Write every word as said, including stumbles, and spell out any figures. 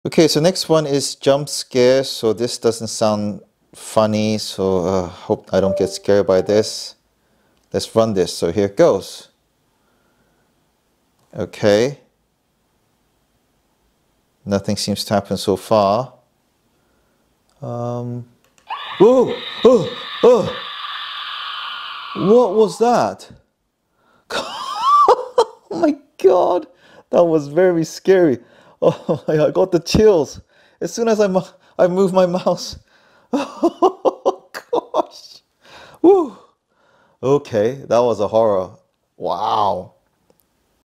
Okay, so next one is jump scare. So this doesn't sound funny, so uh, hope I don't get scared by this. Let's run this. So here it goes. Okay. Nothing seems to happen so far. Um. Oh, oh, oh! What was that? Oh my God, that was very scary. Oh, I got the chills as soon as I mo I moved my mouse. Oh gosh. Woo. Okay, that was a horror. Wow.